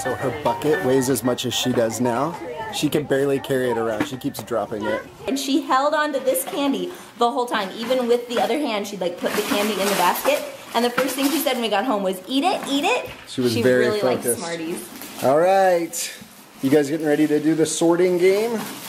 So her bucket weighs as much as she does now. She can barely carry it around. She keeps dropping it. And she held on to this candy the whole time. Even with the other hand, she'd like put the candy in the basket. And the first thing she said when we got home was, eat it, eat it. She was very really focused. liked Smarties. All right. You guys getting ready to do the sorting game?